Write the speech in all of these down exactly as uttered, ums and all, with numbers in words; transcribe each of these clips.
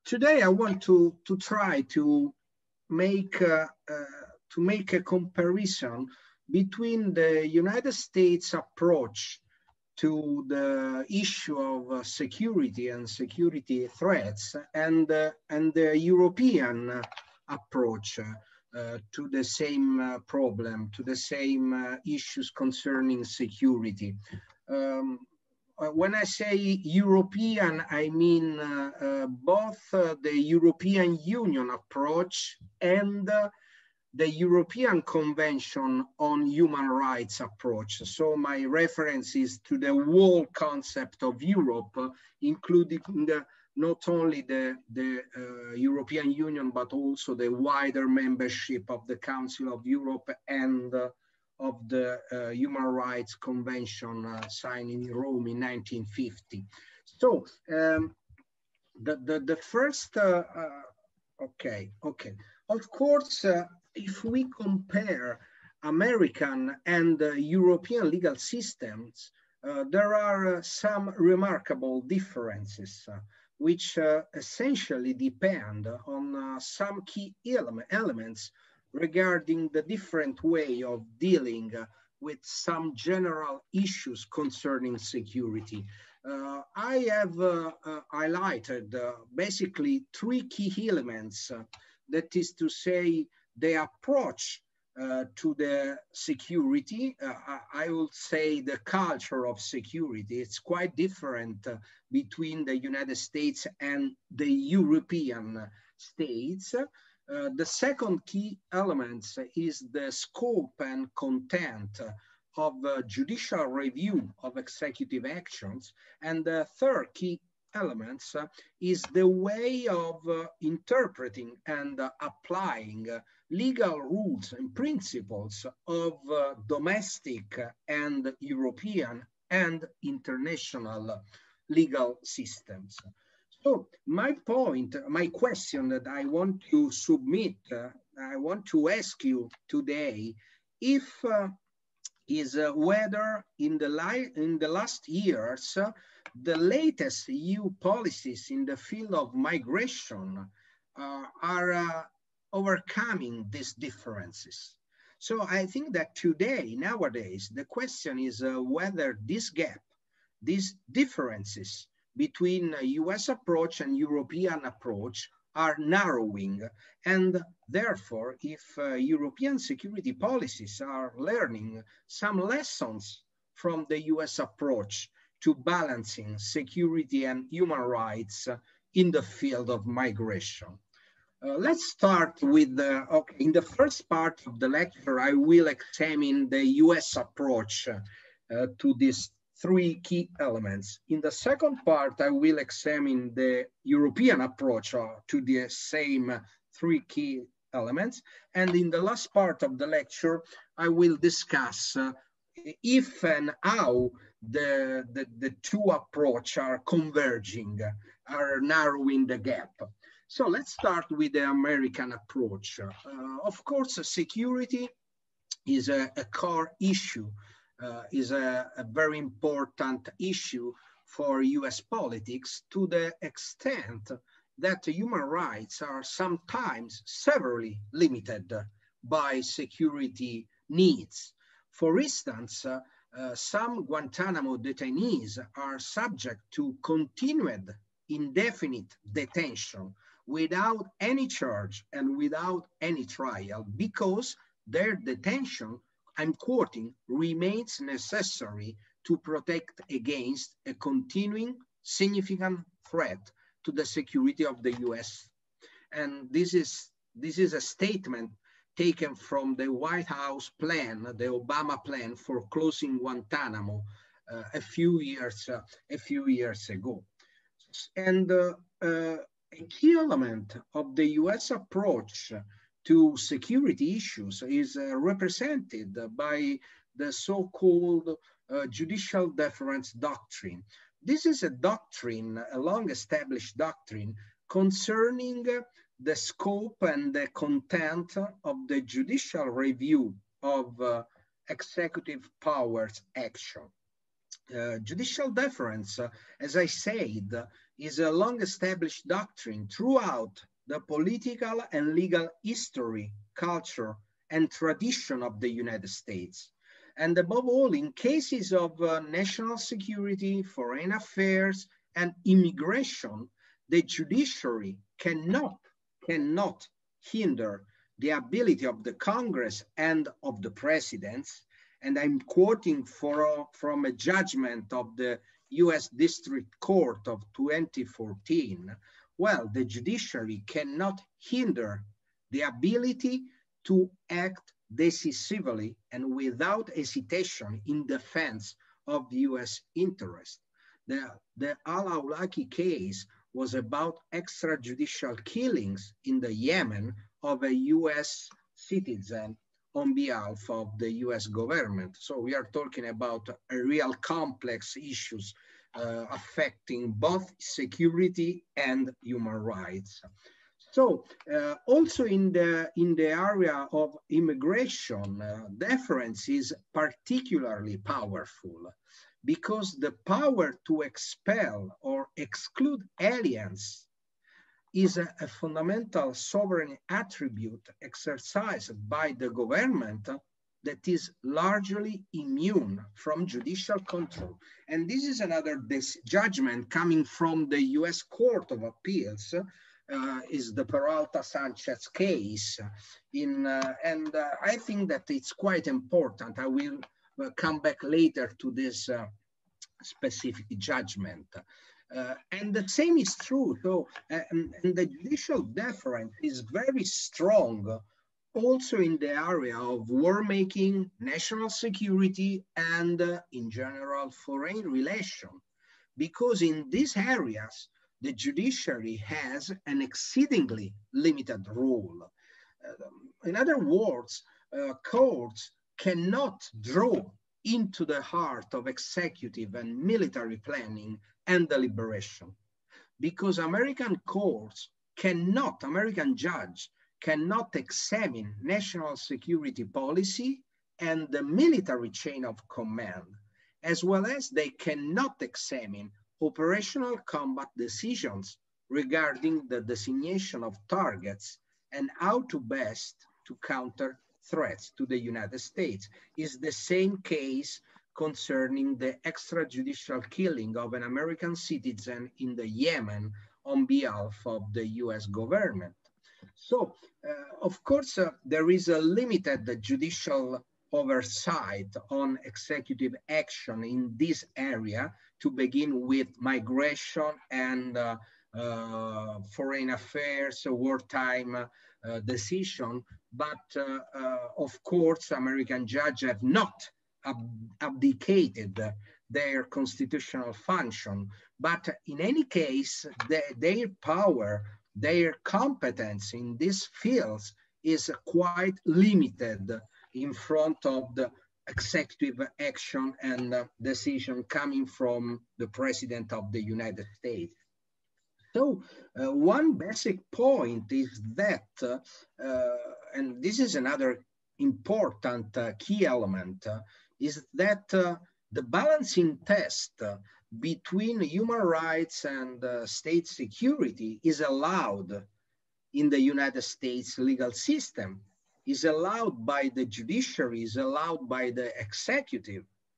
today I want to, to try to make, uh, uh, to make a comparison between the United States approach to the issue of uh, security and security threats and, uh, and the European approach uh, to the same uh, problem, to the same uh, issues concerning security. Um, when I say European, I mean uh, uh, both uh, the European Union approach and uh, the European Convention on Human Rights approach. So my reference is to the whole concept of Europe, uh, including the, not only the, the uh, European Union, but also the wider membership of the Council of Europe and uh, of the uh, Human Rights Convention uh, signed in Rome in nineteen fifty. So um, the, the, the first, uh, uh, okay, okay. Of course, uh, if we compare American and uh, European legal systems, uh, there are uh, some remarkable differences, uh, which uh, essentially depend on uh, some key ele elements regarding the different way of dealing uh, with some general issues concerning security. Uh, I have uh, uh, highlighted uh, basically three key elements, uh, that is to say, the approach uh, to the security. Uh, I, I would say the culture of security. It's quite different uh, between the United States and the European states. Uh, the second key element is the scope and content of uh, judicial review of executive actions. And the third key element uh, is the way of uh, interpreting and uh, applying uh, legal rules and principles of uh, domestic and European and international legal systems. So my point, my question that I want to submit, uh, I want to ask you today, if uh, is uh, whether in the, li in the last years, uh, the latest E U policies in the field of migration uh, are uh, overcoming these differences. So I think that today, nowadays, the question is uh, whether this gap, these differences between a U S approach and European approach are narrowing. And therefore, if uh, European security policies are learning some lessons from the U S approach to balancing security and human rights uh, in the field of migration. Uh, let's start with, the, okay, in the first part of the lecture, I will examine the U S approach uh, to this three key elements. In the second part, I will examine the European approach uh, to the same three key elements. And in the last part of the lecture, I will discuss uh, if and how the, the, the two approaches are converging, are narrowing the gap. So let's start with the American approach. Uh, of course, security is a, a core issue. Uh, is a, a very important issue for U S politics, to the extent that human rights are sometimes severely limited by security needs. For instance, uh, uh, some Guantanamo detainees are subject to continued indefinite detention without any charge and without any trial, because their detention, I'm quoting, remains necessary to protect against a continuing significant threat to the security of the U S. And this is, this is a statement taken from the White House plan, the Obama plan for closing Guantanamo uh, a few years, uh, a few years ago. And uh, uh, a key element of the U S approach to security issues is uh, represented by the so-called uh, judicial deference doctrine. This is a doctrine, a long-established doctrine concerning uh, the scope and the content of the judicial review of uh, executive powers action. Uh, judicial deference, uh, as I said, uh, is a long-established doctrine throughout the political and legal history, culture, and tradition of the United States. And above all, in cases of uh, national security, foreign affairs, and immigration, the judiciary cannot, cannot hinder the ability of the Congress and of the presidents. And I'm quoting for, from a judgment of the U S District Court of twenty fourteen. Well, the judiciary cannot hinder the ability to act decisively and without hesitation in defense of the U S interest. The, the al-Awlaki case was about extrajudicial killings in the Yemen of a U S citizen on behalf of the U S government. So we are talking about a real complex issues uh, affecting both security and human rights. So uh, also in the, in the area of immigration, uh, deference is particularly powerful because the power to expel or exclude aliens is a, a fundamental sovereign attribute exercised by the government that is largely immune from judicial control. And this is another this judgment coming from the U S Court of Appeals, uh, is the Peralta Sanchez case. In, uh, and uh, I think that it's quite important. I will uh, come back later to this uh, specific judgment. Uh, and the same is true, so, uh, and, and the judicial deference is very strong also in the area of war making, national security, and uh, in general, foreign relation, because in these areas, the judiciary has an exceedingly limited role. Uh, in other words, uh, courts cannot draw into the heart of executive and military planning and deliberation, because American courts cannot, American judge cannot examine national security policy and the military chain of command, as well as they cannot examine operational combat decisions regarding the designation of targets and how to best to counter threats to the United States. Is the same case concerning the extrajudicial killing of an American citizen in the Yemen on behalf of the U S government. So, uh, of course, uh, there is a limited judicial oversight on executive action in this area, to begin with migration and uh, uh, foreign affairs, wartime uh, decision. But uh, uh, of course, American judges have not ab abdicated their constitutional function. But in any case, the, their power, their competence in these fields is quite limited in front of the executive action and uh, decision coming from the President of the United States. So uh, one basic point is that, uh, uh, and this is another important uh, key element, uh, is that uh, the balancing test uh, between human rights and uh, state security is allowed in the United States legal system, is allowed by the judiciary, is allowed by the executive,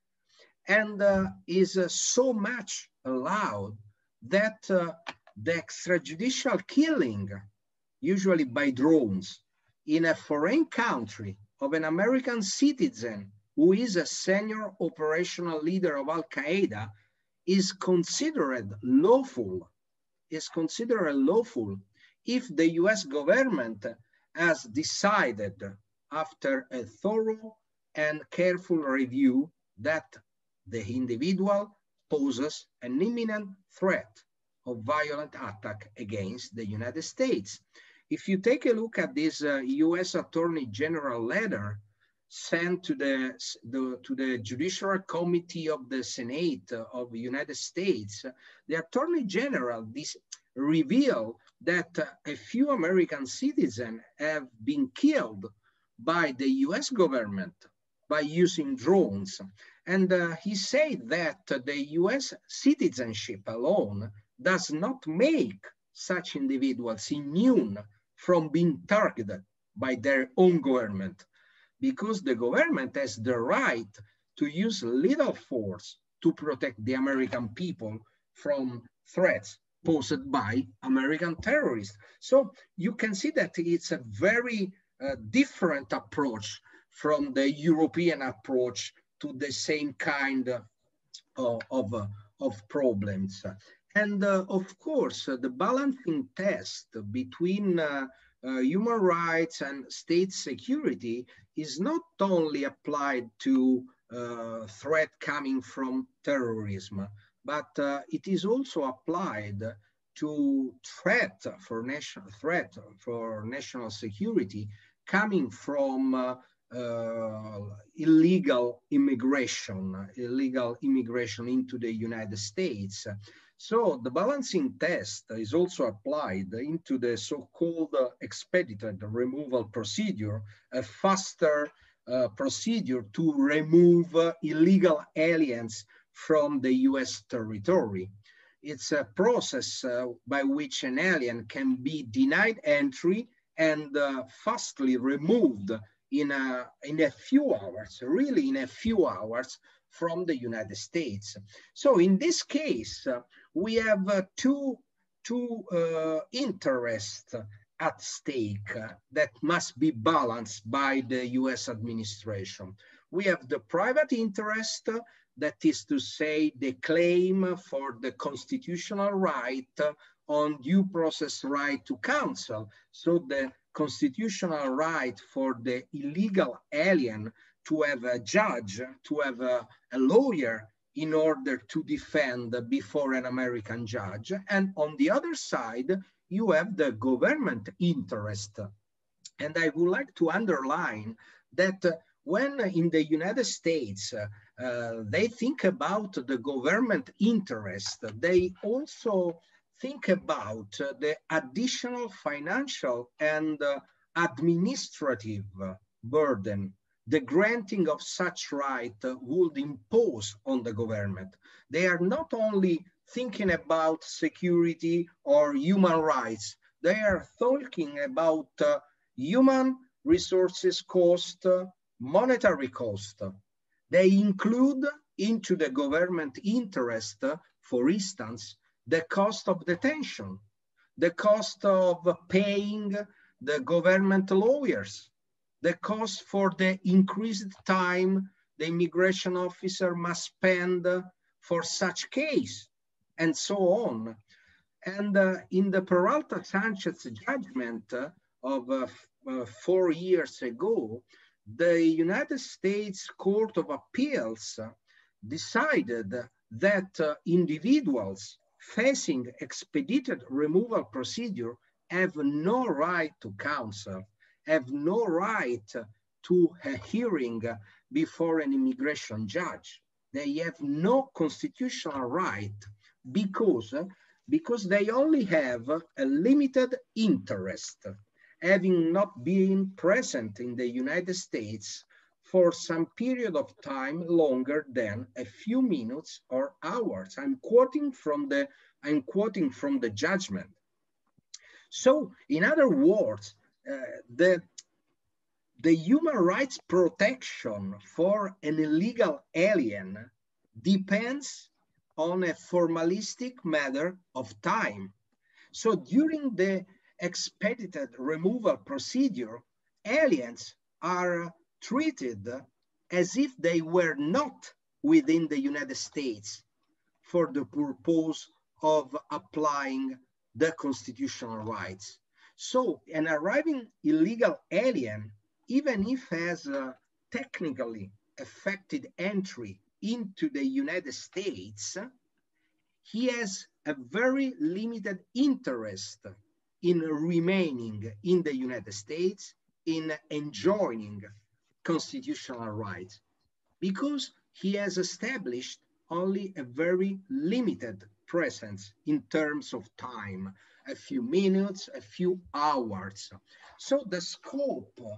and uh, is uh, so much allowed that uh, the extrajudicial killing, usually by drones, in a foreign country of an American citizen who is a senior operational leader of Al-Qaeda is considered lawful, is considered lawful if the U S government has decided after a thorough and careful review that the individual poses an imminent threat of violent attack against the United States. If you take a look at this uh, U S Attorney General letter sent to the, the, to the Judiciary Committee of the Senate of the United States, the Attorney General this revealed that uh, a few American citizens have been killed by the U S government by using drones. And uh, he said that the U S citizenship alone does not make such individuals immune from being targeted by their own government, because the government has the right to use lethal force to protect the American people from threats posed by American terrorists. So you can see that it's a very uh, different approach from the European approach to the same kind of, of, uh, of problems. And uh, of course, uh, the balancing test between uh, uh, human rights and state security is not only applied to uh, threat coming from terrorism, but uh, it is also applied to threat for national threat for national security coming from uh, uh, illegal immigration, illegal immigration into the United States. So the balancing test is also applied into the so-called uh, expedited removal procedure, a faster uh, procedure to remove uh, illegal aliens from the U S territory. It's a process uh, by which an alien can be denied entry and uh, fastly removed in a, in a few hours, really in a few hours from the United States. So in this case, uh, we have uh, two, two uh, interests at stake uh, that must be balanced by the U S administration. We have the private interest, uh, that is to say the claim for the constitutional right uh, on due process right to counsel. So the constitutional right for the illegal alien to have a judge, to have a, a lawyer in order to defend before an American judge. And on the other side, you have the government interest. And I would like to underline that uh, when in the United States, uh, uh, they think about the government interest, they also think about uh, the additional financial and uh, administrative uh, burden the granting of such right uh, would impose on the government. They are not only thinking about security or human rights, they are talking about uh, human resources cost, uh, monetary cost. They include into the government interest, uh, for instance, the cost of detention, the cost of paying the government lawyers, the cost for the increased time the immigration officer must spend for such case, and so on. And uh, in the Peralta Sanchez judgment uh, of uh, uh, four years ago, the United States Court of Appeals uh, decided that uh, individuals facing expedited removal procedure have no right to counsel, have no right to a hearing before an immigration judge. They have no constitutional right because, because they only have a limited interest, having not been present in the United States for some period of time longer than a few minutes or hours. I'm quoting from the, I'm quoting from the judgment. So in other words, uh, the, the human rights protection for an illegal alien depends on a formalistic matter of time. So during the expedited removal procedure, aliens are treated as if they were not within the United States for the purpose of applying the constitutional rights. So an arriving illegal alien, even if has a technically effected entry into the United States, he has a very limited interest in remaining in the United States, in enjoying constitutional rights, because he has established only a very limited presence in terms of time, a few minutes, a few hours. So the scope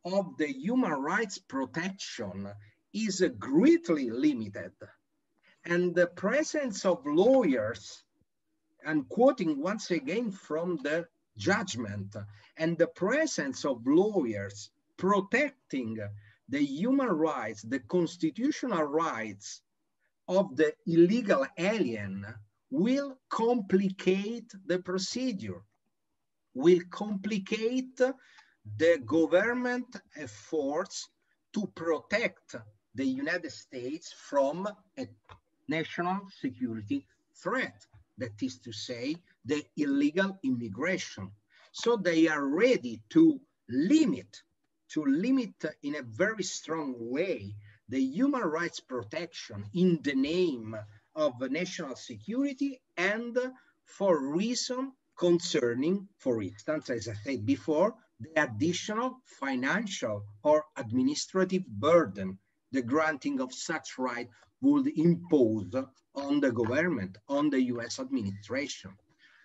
of the human rights protection is greatly limited. And the presence of lawyers, I'm quoting once again from the judgment, and the presence of lawyers protecting the human rights, the constitutional rights of the illegal alien will complicate the procedure, will complicate the government efforts to protect the United States from a national security threat, that is to say, the illegal immigration. So they are ready to limit, to limit in a very strong way the human rights protection in the name of national security and for reason concerning, for instance, as I said before, the additional financial or administrative burden the granting of such right would impose on the government, on the U S administration.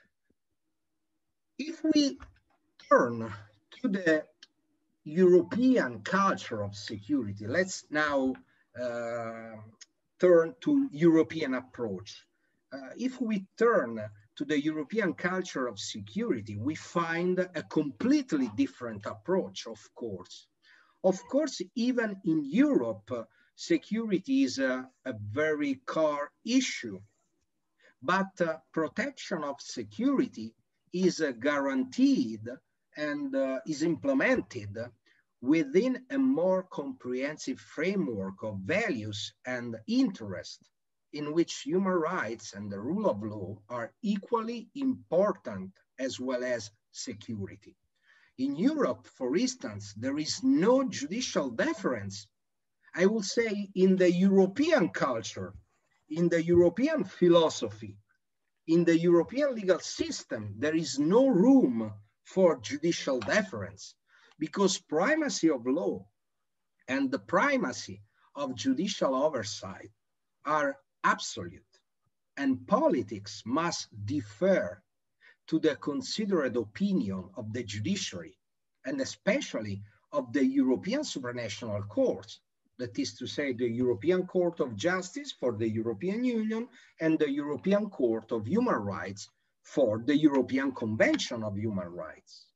If we turn to the European culture of security, let's now uh, turn to European approach. Uh, if we turn to the European culture of security, we find a completely different approach, of course. Of course, even in Europe, uh, security is a, a very core issue, but uh, protection of security is uh, guaranteed and uh, is implemented within a more comprehensive framework of values and interests in which human rights and the rule of law are equally important, as well as security. In Europe, for instance, there is no judicial deference. I will say in the European culture, in the European philosophy, in the European legal system, there is no room for judicial deference, because primacy of law and the primacy of judicial oversight are absolute, and politics must defer to the considered opinion of the judiciary, and especially of the European supranational courts, that is to say the European Court of Justice for the European Union and the European Court of Human Rights for the European Convention of Human Rights.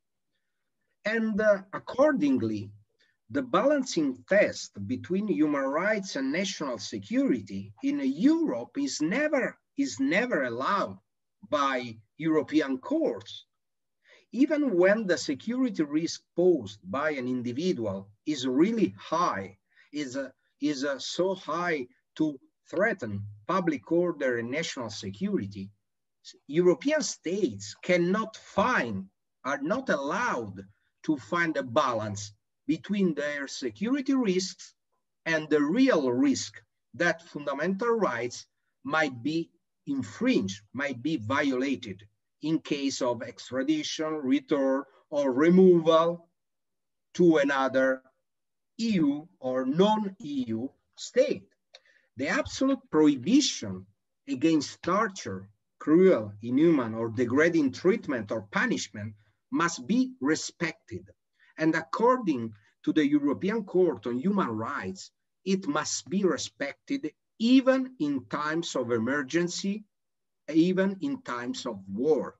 And uh, accordingly, the balancing test between human rights and national security in Europe is never, is never allowed by European courts. Even when the security risk posed by an individual is really high, is, uh, is uh, so high to threaten public order and national security, European states cannot find, are not allowed to find a balance between their security risks and the real risk that fundamental rights might be infringed, might be violated in case of extradition, return, or removal to another E U or non-E U state. The absolute prohibition against torture, cruel, inhuman, or degrading treatment or punishment must be respected. And according to the European Court on Human Rights, it must be respected even in times of emergency, even in times of war.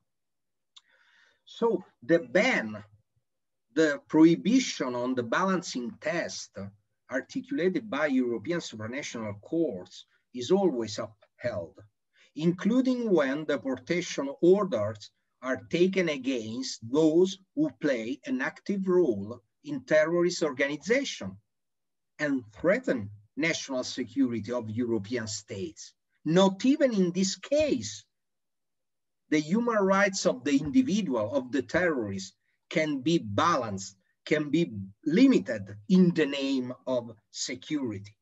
So the ban, the prohibition on the balancing test articulated by European supranational courts is always upheld, including when deportation orders are taken against those who play an active role in terrorist organization and threaten national security of European states. Not even in this case, the human rights of the individual, of the terrorist, can be balanced, can be limited in the name of security.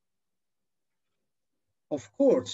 Of course,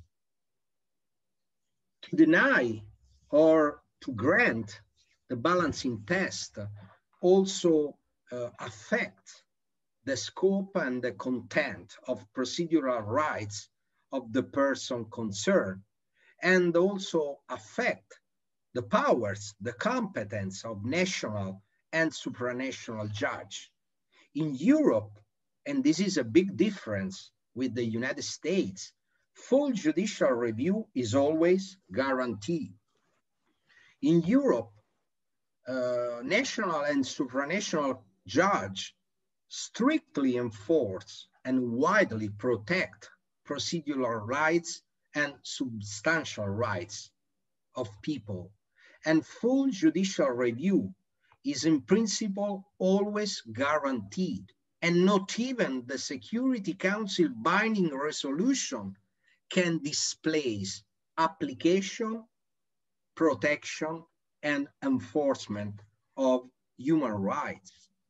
to deny or to grant the balancing test also uh, affect the scope and the content of procedural rights of the person concerned, and also affect the powers, the competence of national and supranational judge. In Europe, and this is a big difference with the United States, full judicial review is always guaranteed. In Europe, uh, national and supranational judges strictly enforce and widely protect procedural rights and substantial rights of people. And full judicial review is in principle always guaranteed, and not even the Security Council binding resolution can displace application, protection, and enforcement of human rights.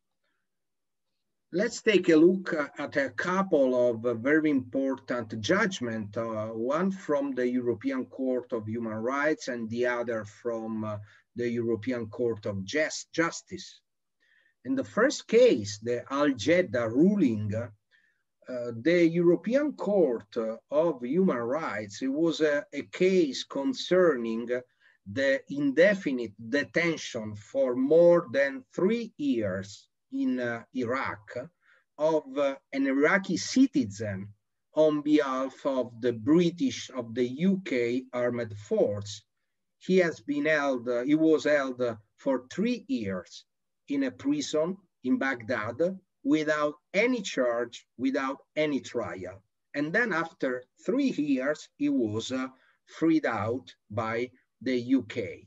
Let's take a look at a couple of very important judgments, uh, one from the European Court of Human Rights and the other from uh, the European Court of Just Justice. In the first case, the Al Jeddah ruling, uh, the European Court of Human Rights, it was a, a case concerning the indefinite detention for more than three years in uh, Iraq of uh, an Iraqi citizen on behalf of the British, of the U K armed force. He has been held, uh, he was held uh, for three years in a prison in Baghdad without any charge, without any trial. And then after three years, he was uh, freed out by the U K.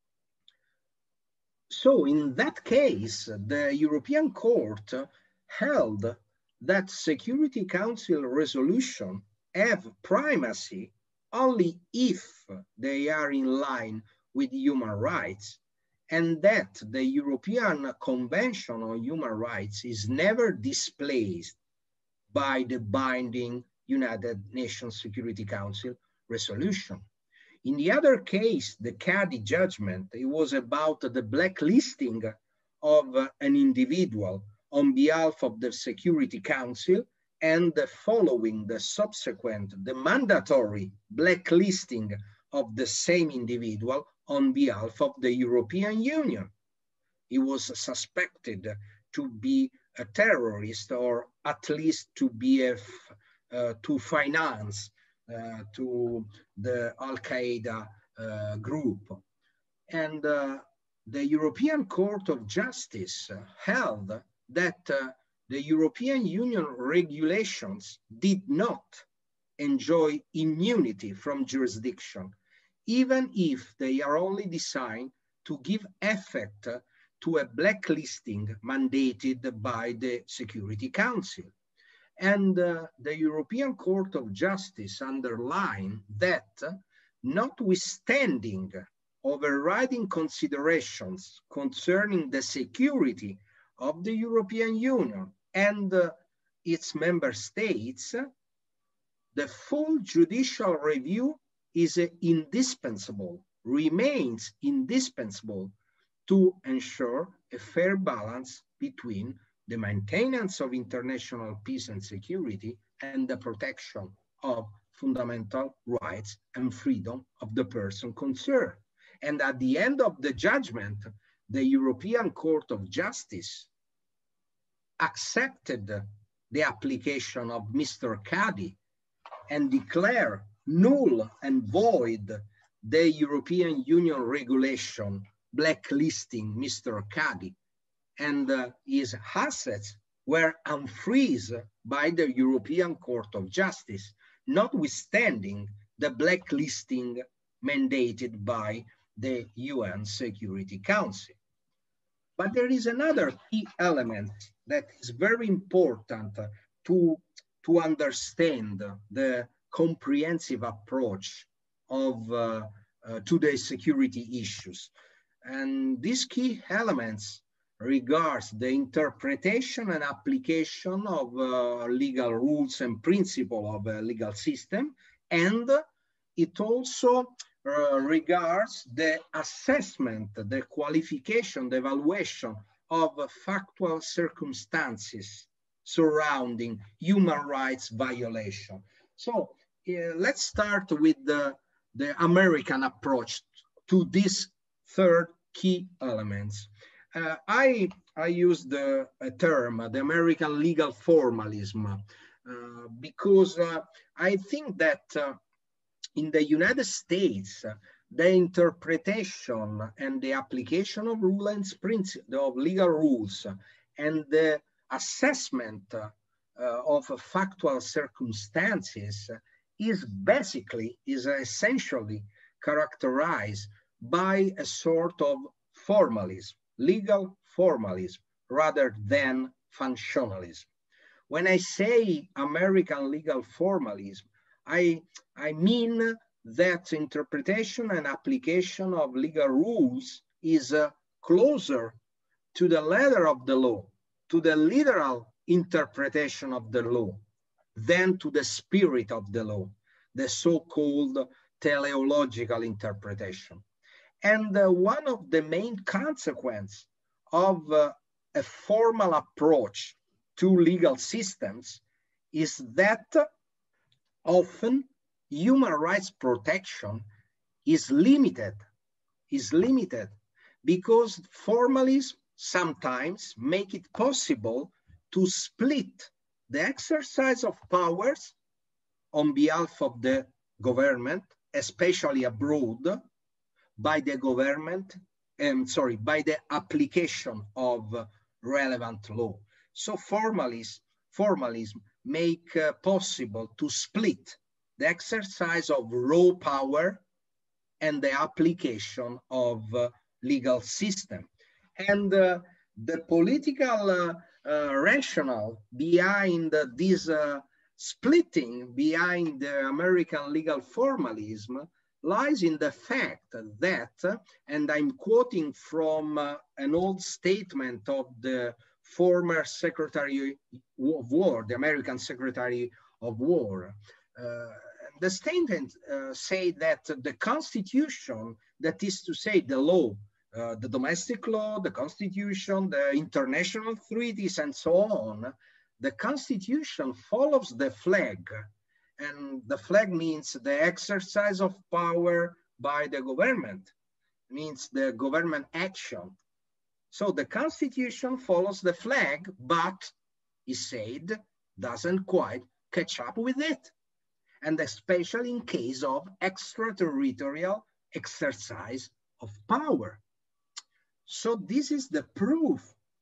So in that case, the European Court held that Security Council resolutions have primacy only if they are in line with human rights, and that the European Convention on Human Rights is never displaced by the binding United Nations Security Council resolution. In the other case, the Cadi judgment, it was about the blacklisting of uh, an individual on behalf of the Security Council, and the following the subsequent, the mandatory blacklisting of the same individual on behalf of the European Union. He was suspected to be a terrorist, or at least to be a, uh, to finance Uh, to the Al-Qaeda uh, group. And uh, the European Court of Justice held that uh, the European Union regulations did not enjoy immunity from jurisdiction, even if they are only designed to give effect to a blacklisting mandated by the Security Council. And uh, the European Court of Justice underlined that, uh, notwithstanding overriding considerations concerning the security of the European Union and uh, its member states, the full judicial review is uh, indispensable, remains indispensable to ensure a fair balance between the maintenance of international peace and security and the protection of fundamental rights and freedom of the person concerned. And at the end of the judgment, the European Court of Justice accepted the application of Mister Cadi and declared null and void the European Union regulation blacklisting Mister Cadi, and uh, his assets were unfreezed by the European Court of Justice, notwithstanding the blacklisting mandated by the U N Security Council. But there is another key element that is very important to, to understand the comprehensive approach of, uh, uh, to the security issues. And these key elements regards the interpretation and application of uh, legal rules and principles of a legal system, and it also uh, regards the assessment, the qualification, the evaluation of factual circumstances surrounding human rights violation. So uh, let's start with the, the American approach to these third key elements. uh, I, I use the a term, the American legal formalism, uh, because uh, I think that uh, in the United States, uh, the interpretation and the application of rules of legal rules and the assessment uh, of factual circumstances is basically, is essentially characterized by a sort of formalism, legal formalism, rather than functionalism. When I say American legal formalism, I, I mean that interpretation and application of legal rules is uh, closer to the letter of the law, to the literal interpretation of the law, than to the spirit of the law, the so-called teleological interpretation. And uh, one of the main consequences of uh, a formal approach to legal systems is that often human rights protection is limited, is limited because formalism sometimes make it possible to split the exercise of powers on behalf of the government, especially abroad, by the government, um, sorry, by the application of relevant law. So formalism, formalism make uh, possible to split the exercise of raw power and the application of uh, legal system. And uh, the political uh, uh, rationale behind uh, this uh, splitting, behind the American legal formalism, lies in the fact that, uh, and I'm quoting from uh, an old statement of the former Secretary of War, the American Secretary of War. Uh, the statement uh, say that the Constitution, that is to say the law, uh, the domestic law, the Constitution, the international treaties, and so on, the Constitution follows the flag. And the flag means the exercise of power by the government, means the government action. So the Constitution follows the flag, but is said doesn't quite catch up with it. And especially in case of extraterritorial exercise of power. So this is the proof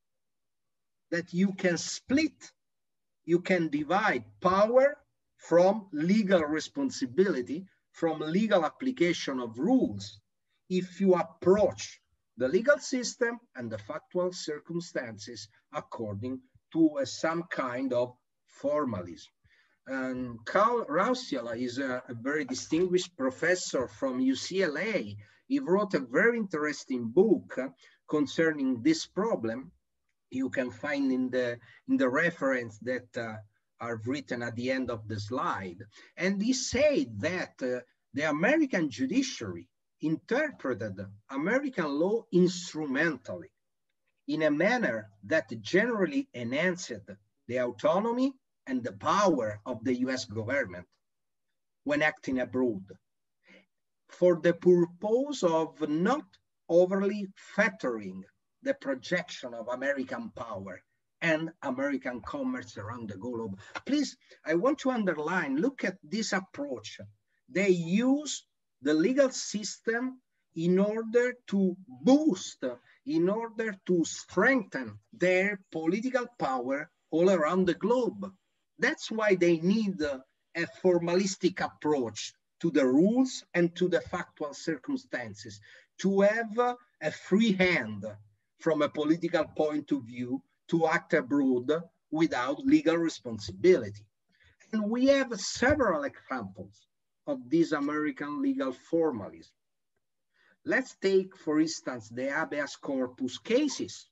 that you can split, you can divide power from legal responsibility, from legal application of rules, if you approach the legal system and the factual circumstances according to uh, some kind of formalism. And Karl Raustiala is a, a very distinguished professor from U C L A. He wrote a very interesting book uh, concerning this problem. You can find in the, in the reference that uh, are written at the end of the slide. And he said that uh, the American judiciary interpreted American law instrumentally in a manner that generally enhanced the autonomy and the power of the U S government when acting abroad, for the purpose of not overly fettering the projection of American power and American commerce around the globe. Please, I want to underline, look at this approach. They use the legal system in order to boost, in order to strengthen their political power all around the globe. That's why they need a formalistic approach to the rules and to the factual circumstances, to have a free hand from a political point of view to act abroad without legal responsibility. And we have several examples of this American legal formalism. Let's take, for instance, the habeas corpus cases.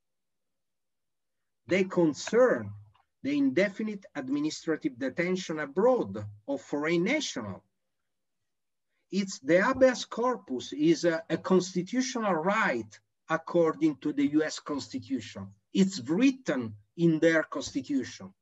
They concern the indefinite administrative detention abroad of foreign nationals. It's the habeas corpus is a, a constitutional right according to the U S Constitution. It's written in their constitution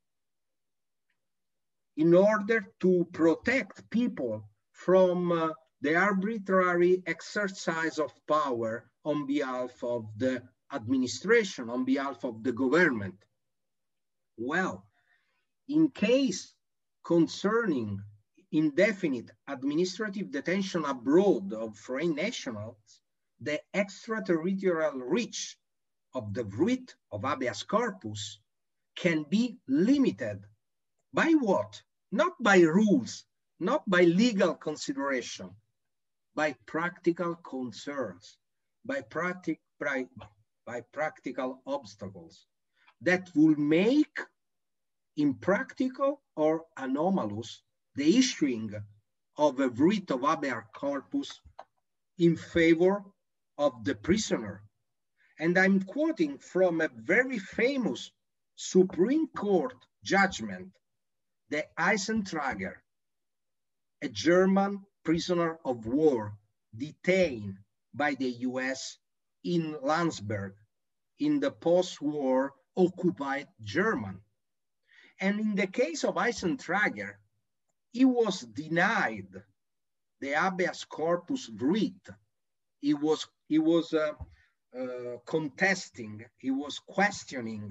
in order to protect people from uh, the arbitrary exercise of power on behalf of the administration on behalf of the government. Well, in case concerning indefinite administrative detention abroad of foreign nationals, the extraterritorial reach of the writ of habeas corpus can be limited by what? Not by rules, not by legal consideration, by practical concerns, by, practic by, by practical obstacles that will make impractical or anomalous the issuing of a writ of habeas corpus in favor of the prisoner. And I'm quoting from a very famous Supreme Court judgment, the Eisentrager, a German prisoner of war detained by the U S in Landsberg in the post-war occupied Germany. And in the case of Eisentrager, he was denied the habeas corpus writ. He was, he was uh, uh, contesting, he was questioning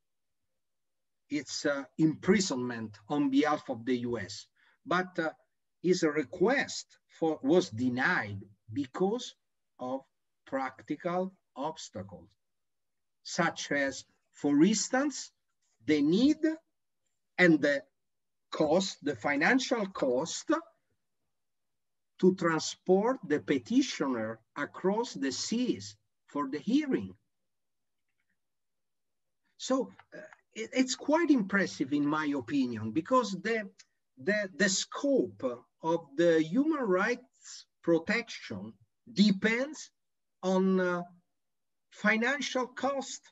its uh, imprisonment on behalf of the U S. But uh, his request for, was denied because of practical obstacles, such as, for instance, the need and the cost, the financial cost to transport the petitioner across the seas for the hearing. So uh, it, it's quite impressive in my opinion, because the, the, the scope of the human rights protection depends on uh, financial cost,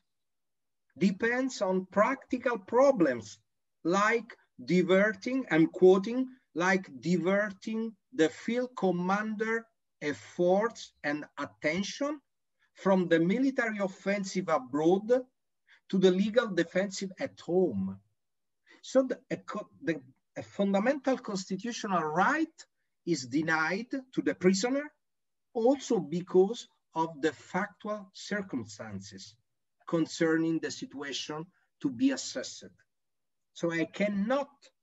depends on practical problems, like diverting, I'm quoting, like diverting the field commander efforts and attention from the military offensive abroad to the legal defensive at home. So the, a, the, a fundamental constitutional right is denied to the prisoner also because of the factual circumstances concerning the situation to be assessed. So I cannot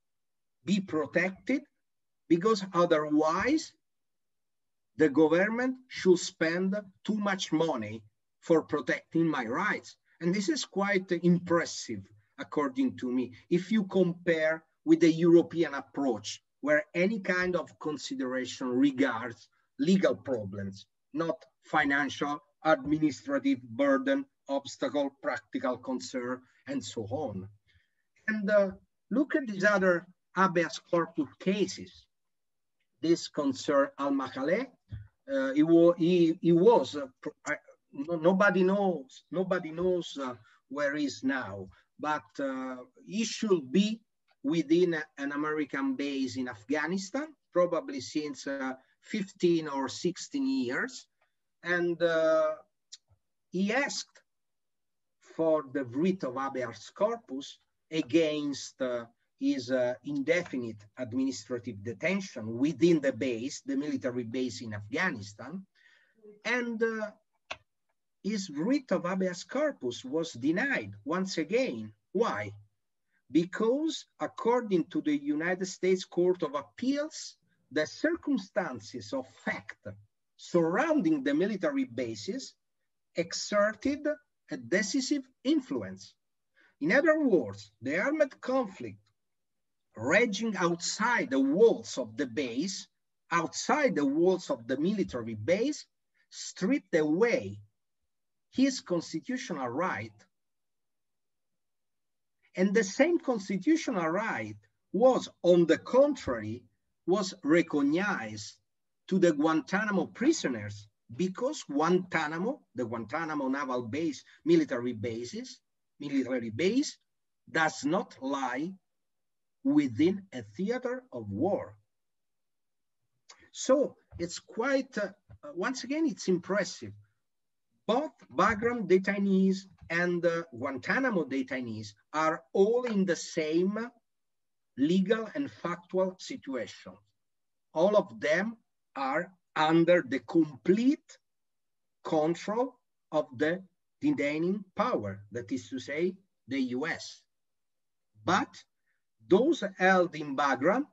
be protected because otherwise the government should spend too much money for protecting my rights. And this is quite impressive, according to me, if you compare with the European approach, where any kind of consideration regards legal problems, not financial, administrative burden, obstacle, practical concern, and so on. And uh, look at these other habeas corpus cases. This concern Al-Makhaleh. Uh, he, he, he was, uh, nobody knows, nobody knows uh, where he is now, but uh, he should be within a, an American base in Afghanistan, probably since uh, fifteen or sixteen years. And uh, he asked for the writ of habeas corpus against uh, his uh, indefinite administrative detention within the base, the military base in Afghanistan. And uh, his writ of habeas corpus was denied once again. Why? Because according to the United States Court of Appeals, the circumstances of fact surrounding the military bases exerted a decisive influence. In other words, the armed conflict raging outside the walls of the base, outside the walls of the military base, stripped away his constitutional right. And the same constitutional right was, on the contrary, was recognized to the Guantanamo prisoners, because Guantanamo, the Guantanamo naval base, military bases, military base, does not lie within a theater of war. So it's quite, uh, once again, it's impressive. Both Bagram detainees and uh, Guantanamo detainees are all in the same legal and factual situation. All of them are under the complete control of the detaining power, that is to say, the U S. But those held in Bagram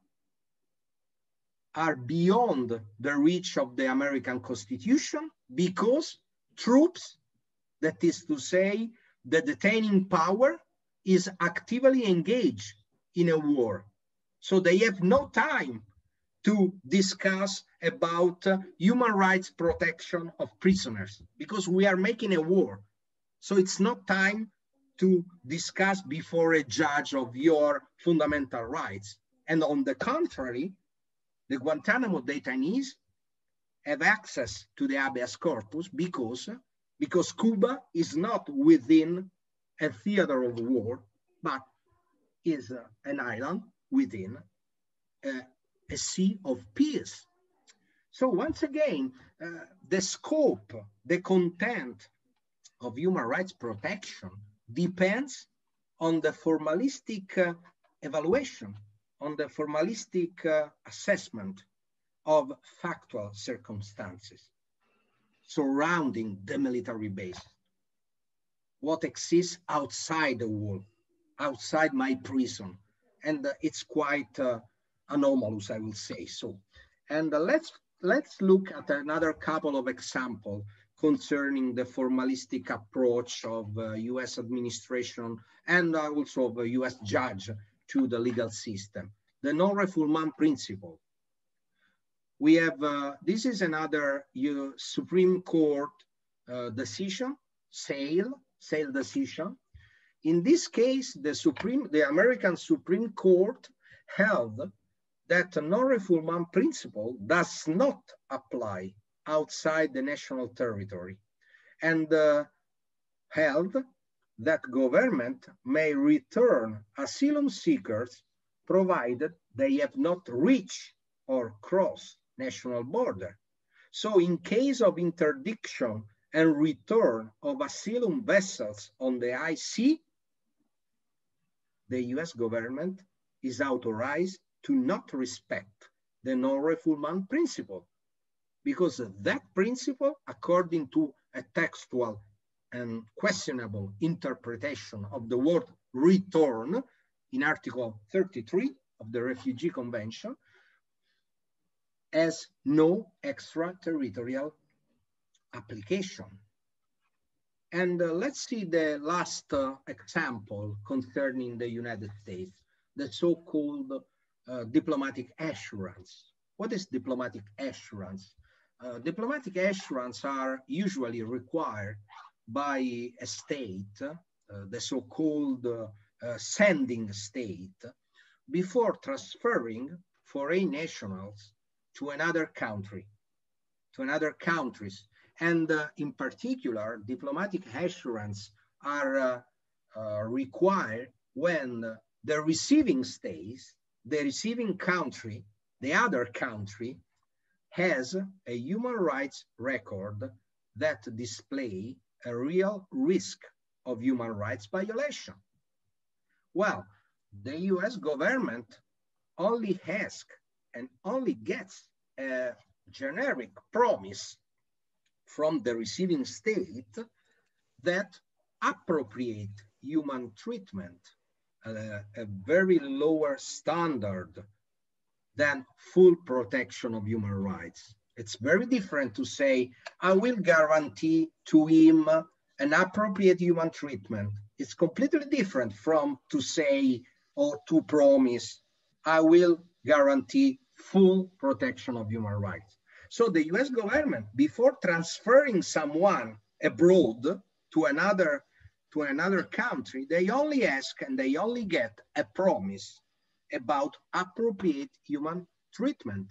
are beyond the reach of the American Constitution because troops, that is to say, the detaining power, is actively engaged in a war. So they have no time to discuss about uh, human rights protection of prisoners because we are making a war. So it's not time to discuss before a judge of your fundamental rights. And on the contrary, the Guantanamo detainees have access to the habeas corpus because, because Cuba is not within a theater of war, but is uh, an island within uh, a sea of peace. So once again, uh, the scope, the content of human rights protection depends on the formalistic uh, evaluation, on the formalistic uh, assessment of factual circumstances surrounding the military base. What exists outside the wall, outside my prison. And uh, it's quite uh, anomalous, I will say so. And uh, let's, let's look at another couple of examples concerning the formalistic approach of uh, U S administration and uh, also of a U S judge to the legal system. The non-refoulement principle. We have, uh, this is another uh, Supreme Court uh, decision, sale, sale decision. In this case, the Supreme, the American Supreme Court held that the non-refoulement principle does not apply outside the national territory, and uh, held that government may return asylum seekers provided they have not reached or crossed national border. So in case of interdiction and return of asylum vessels on the high sea, the U S government is authorized to not respect the non-refoulement principle, because that principle, according to a textual and questionable interpretation of the word return in Article thirty-three of the Refugee Convention, has no extraterritorial application. And uh, let's see the last uh, example concerning the United States, the so-called uh, diplomatic assurance. What is diplomatic assurance? Uh, diplomatic assurance are usually required by a state, uh, the so-called uh, uh, sending state, before transferring foreign nationals to another country, to another countries. And uh, in particular, diplomatic assurance are uh, uh, required when uh, the receiving states, the receiving country, the other country, has a human rights record that display a real risk of human rights violation. Well, the U S government only asks and only gets a generic promise from the receiving state that appropriate human treatment, uh, a very lower standard than full protection of human rights. It's very different to say, I will guarantee to him an appropriate human treatment. It's completely different from to say or to promise, I will guarantee full protection of human rights. So the U S government, before transferring someone abroad to another, to another country, they only ask and they only get a promise about appropriate human treatment.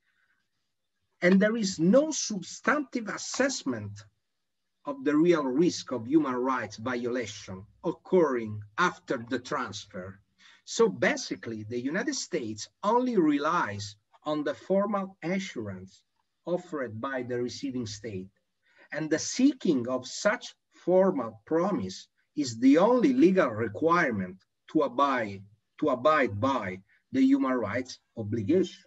And there is no substantive assessment of the real risk of human rights violation occurring after the transfer. So basically, the United States only relies on the formal assurance offered by the receiving state. And the seeking of such formal promise is the only legal requirement to abide, to abide by the human rights obligation.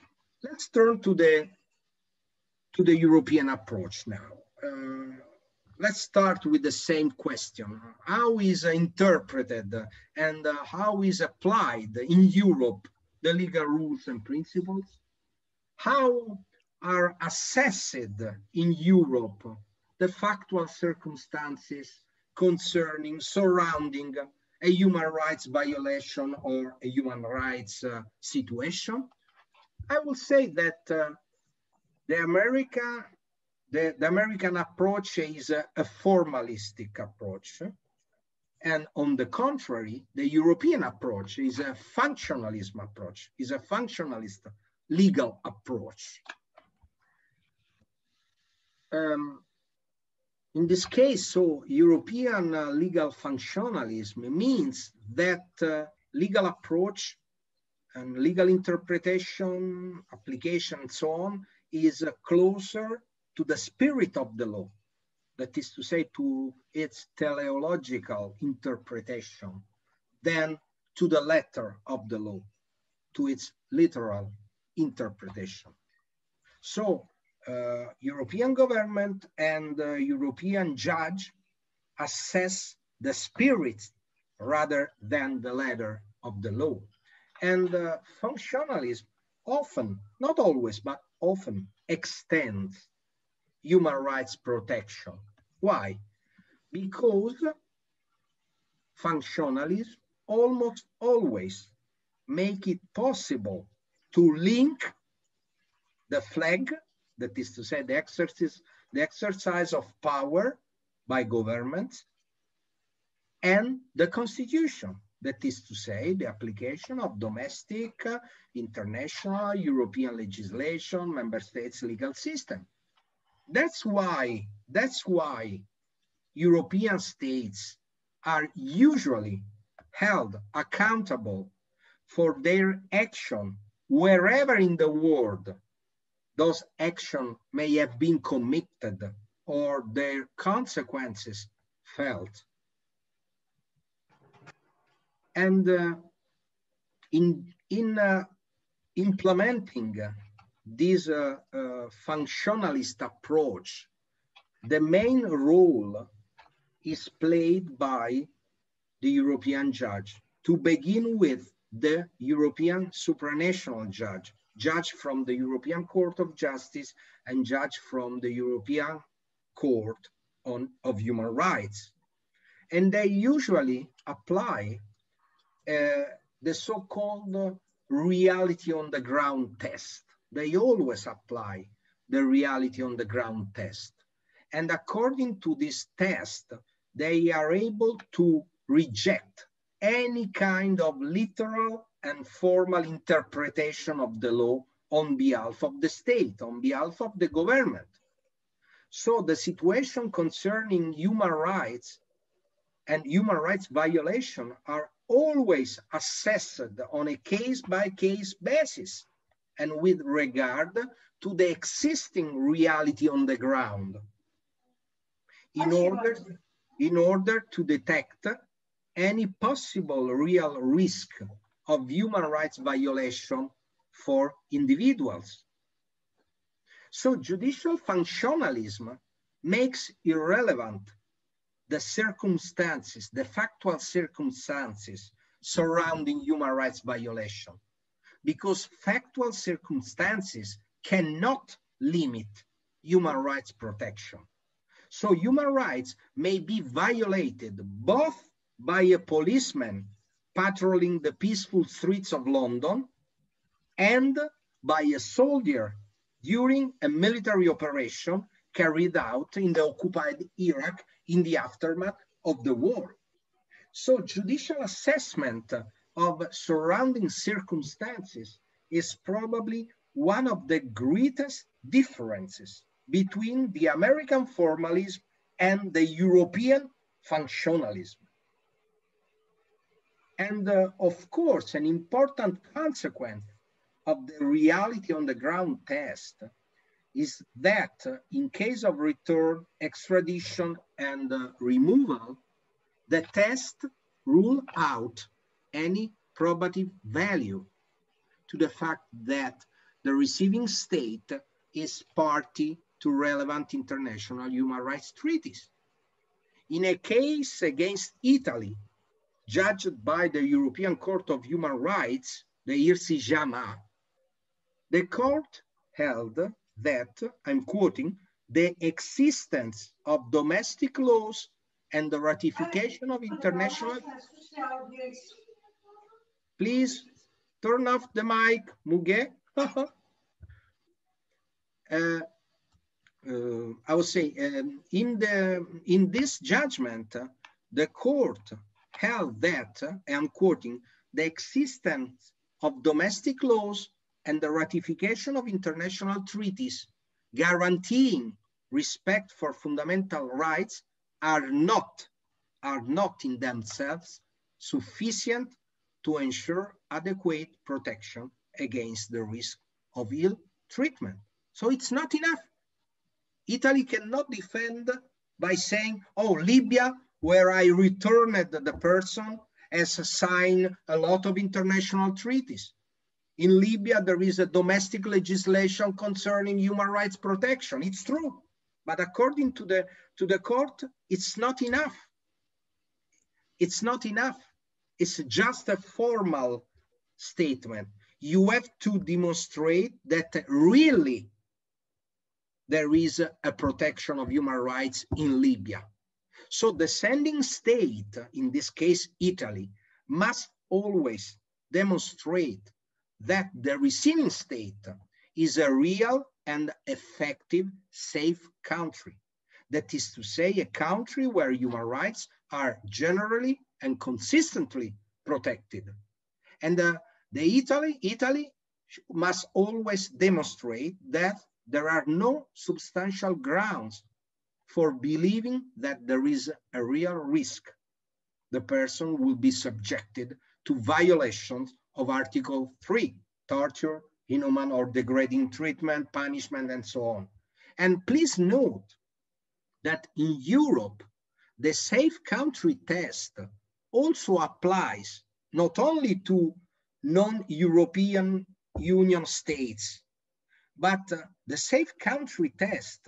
Let's turn to the, to the European approach now. Uh, let's start with the same question. How is interpreted and uh, how is applied in Europe the legal rules and principles? How are assessed in Europe the factual circumstances concerning, surrounding a human rights violation or a human rights uh, situation? I will say that uh, the America, the, the American approach is a, a formalistic approach. And on the contrary, the European approach is a functionalism approach, is a functionalist legal approach. Um, in this case, so European uh, legal functionalism means that uh, legal approach and legal interpretation, application, and so on, is uh, closer to the spirit of the law. That is to say, to its teleological interpretation than to the letter of the law, to its literal interpretation. So uh, European government and uh, European judge assess the spirit rather than the letter of the law. And uh, functionalism often, not always, but often extends human rights protection. Why? Because functionalism almost always make it possible to link the flag, that is to say the exercise, the exercise of power by governments, and the constitution, that is to say the application of domestic, uh, international, European legislation, member states' legal system. That's why, that's why European states are usually held accountable for their action wherever in the world those actions may have been committed or their consequences felt. And uh, in, in uh, implementing this uh, uh, functionalist approach, the main role is played by the European judge, to begin with the European supranational judge, judge from the European Court of Justice and judge from the European Court on, of Human Rights. And they usually apply uh, the so-called reality on the ground test. They always apply the reality on the ground test. And according to this test, they are able to reject any kind of literal and formal interpretation of the law on behalf of the state, on behalf of the government. So the situation concerning human rights and human rights violation are always assessed on a case-by-case basis and with regard to the existing reality on the ground in order, in order to detect any possible real risk of human rights violation for individuals. So judicial functionalism makes irrelevant the circumstances, the factual circumstances surrounding human rights violation, because factual circumstances cannot limit human rights protection. So human rights may be violated both by a policeman patrolling the peaceful streets of London and by a soldier during a military operation carried out in the occupied Iraq in the aftermath of the war. So judicial assessment of surrounding circumstances is probably one of the greatest differences between the American formalism and the European functionalism. And uh, of course, an important consequence of the reality on the ground test is that uh, in case of return, extradition, and uh, removal, the test rule out any probative value to the fact that the receiving state is party to relevant international human rights treaties. In a case against Italy, judged by the European Court of Human Rights, the I R S I JAMA, the court held that, I'm quoting, the existence of domestic laws and the ratification of international... Please turn off the mic, Muge. uh, uh, I would say, um, in, the, in this judgment, uh, the court held that, uh, I'm quoting, the existence of domestic laws and the ratification of international treaties guaranteeing respect for fundamental rights are not, are not in themselves sufficient to ensure adequate protection against the risk of ill treatment. So it's not enough. Italy cannot defend by saying, oh, Libya, where I returned the person, has signed a lot of international treaties. In Libya, there is a domestic legislation concerning human rights protection. It's true, but according to the, to the court, it's not enough. It's not enough. It's just a formal statement. You have to demonstrate that really there is a protection of human rights in Libya. So the sending state, in this case, Italy, must always demonstrate that the receiving state is a real and effective safe country. That is to say, a country where human rights are generally and consistently protected. And uh, the Italy, Italy must always demonstrate that there are no substantial grounds for believing that there is a real risk the person will be subjected to violations of Article three, torture, inhuman or degrading treatment, punishment, and so on. And please note that in Europe, the safe country test also applies not only to non-European Union states, but uh, the safe country test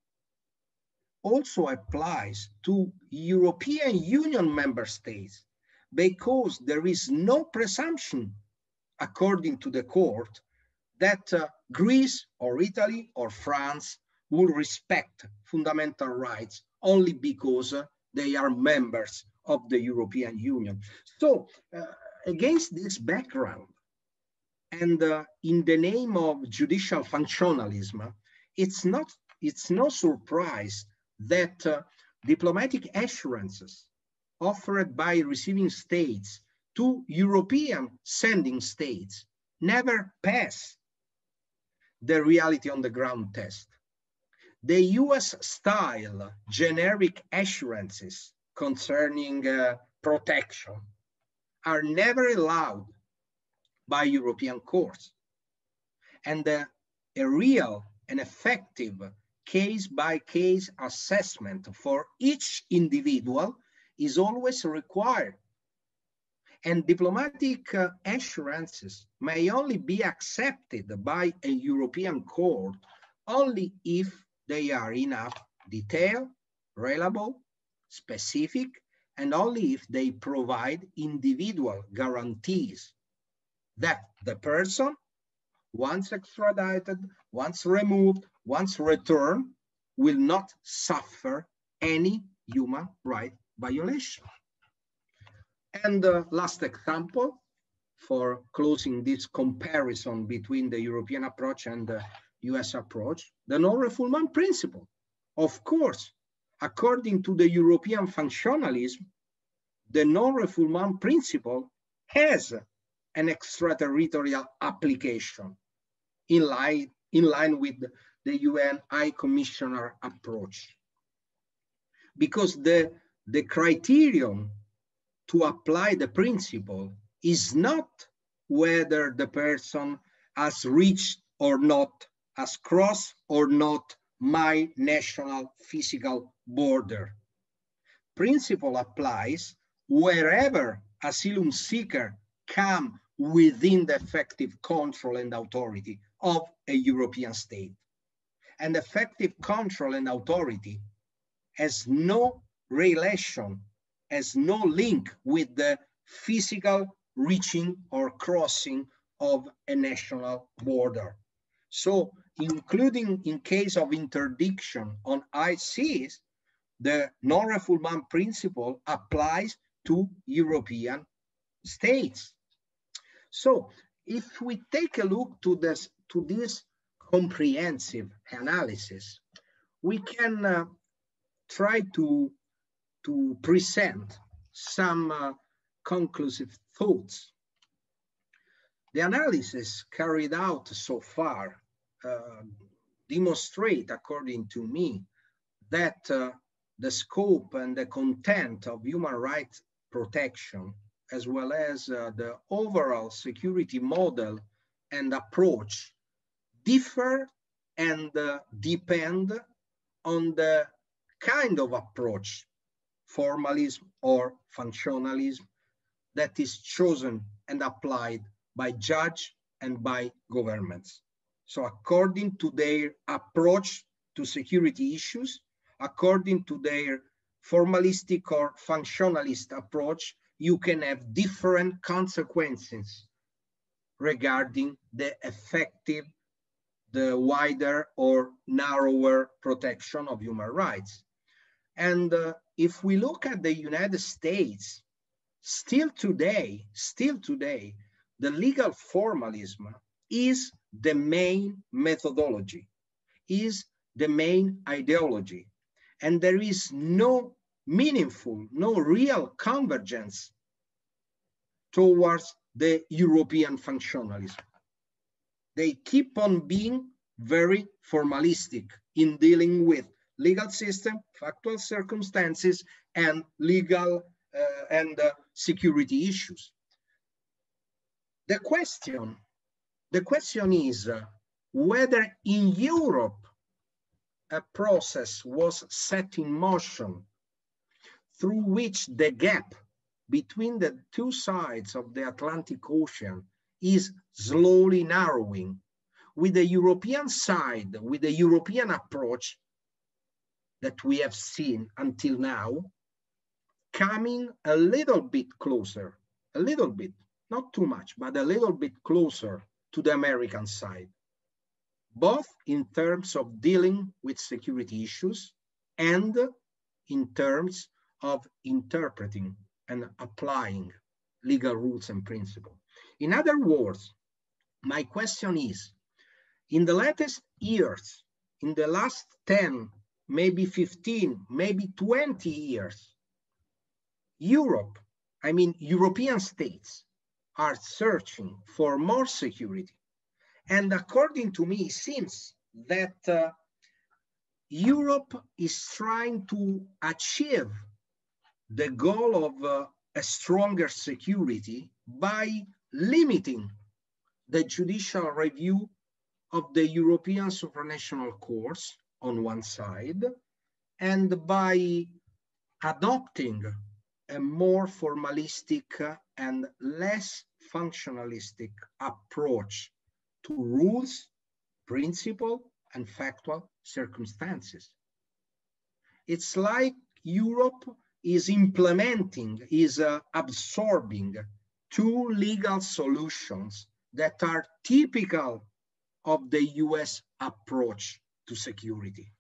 also applies to European Union member states, because there is no presumption, according to the court, that uh, Greece or Italy or France will respect fundamental rights only because uh, they are members of the European Union. So uh, against this background, and uh, in the name of judicial functionalism, it's not, it's no surprise that uh, diplomatic assurances offered by receiving states to European sending states never pass the reality on the ground test. The U S style generic assurances concerning uh, protection are never allowed by European courts. And uh, a real and effective case-by-case assessment for each individual is always required. And diplomatic uh, assurances may only be accepted by a European court only if they are enough detailed, reliable, specific, and only if they provide individual guarantees that the person, once extradited, once removed, once returned, will not suffer any human right violation. And the last example for closing this comparison between the European approach and the U S approach, the non-refoulement principle. Of course, according to the European functionalism, the non-refoulement principle has an extraterritorial application in line, in line with the U N High Commissioner approach. Because the, the criterion to apply the principle is not whether the person has reached or not, has crossed or not my national physical border. Principle applies wherever asylum seeker come within the effective control and authority of a European state. And effective control and authority has no relation, has no link with the physical reaching or crossing of a national border. So, including in case of interdiction on high seas, the non-refoulement principle applies to European states. So, if we take a look to this, to this comprehensive analysis, we can uh, try to, to present some uh, conclusive thoughts. The analysis carried out so far uh, demonstrate, according to me, that uh, the scope and the content of human rights protection, as well as uh, the overall security model and approach, differ and uh, depend on the kind of approach, formalism or functionalism, that is chosen and applied by judges and by governments. So according to their approach to security issues, according to their formalistic or functionalist approach, you can have different consequences regarding the effective, the wider or narrower protection of human rights. And uh, if we look at the United States, still today, still today, the legal formalism is the main methodology, is the main ideology. And there is no meaningful, no real convergence towards the European functionalism. They keep on being very formalistic in dealing with legal system, factual circumstances, and legal uh, and uh, security issues. The question, the question is uh, whether in Europe a process was set in motion through which the gap between the two sides of the Atlantic Ocean is slowly narrowing, with the European side, with the European approach that we have seen until now, coming a little bit closer, a little bit, not too much, but a little bit closer to the American side, both in terms of dealing with security issues and in terms of interpreting and applying legal rules and principles. In other words, my question is, in the latest years, in the last ten, maybe fifteen, maybe twenty years, Europe, I mean European states, are searching for more security. And according to me, it seems that uh, Europe is trying to achieve the goal of uh, a stronger security by limiting the judicial review of the European supranational courts on one side, and by adopting a more formalistic and less functionalistic approach to rules, principle, and factual circumstances. It's like Europe is implementing, is uh, absorbing two legal solutions that are typical of the U S approach to security.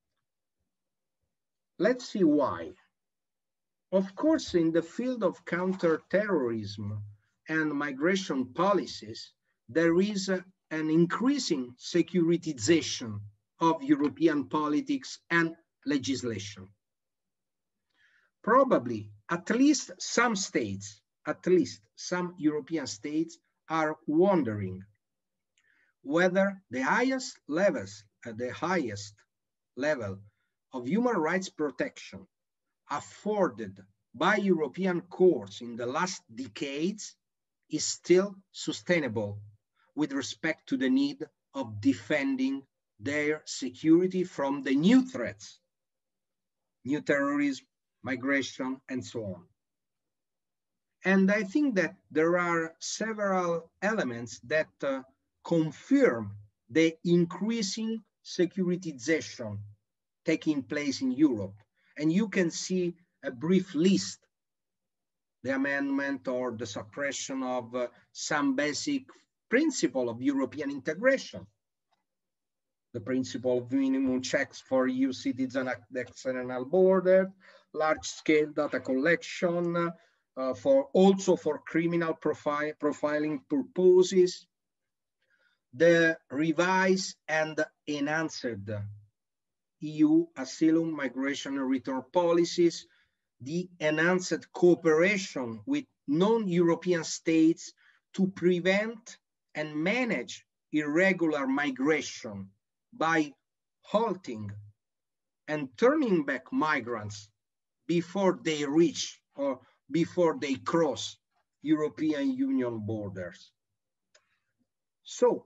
Let's see why. Of course, in the field of counterterrorism and migration policies, there is a, an increasing securitization of European politics and legislation. Probably, at least some states, at least some European states are wondering whether the highest levels, at the highest level of human rights protection afforded by European courts in the last decades is still sustainable with respect to the need of defending their security from the new threats, new terrorism, migration, and so on. And I think that there are several elements that uh, confirm the increasing securitization taking place in Europe. And you can see a brief list, the amendment or the suppression of uh, some basic principle of European integration, the principle of minimum checks for E U citizens at the external border, large-scale data collection, uh, for also for criminal profile, profiling purposes, the revised and enhanced E U asylum, migration, and return policies, the enhanced cooperation with non-European states to prevent and manage irregular migration by halting and turning back migrants before they reach or before they cross European Union borders. So,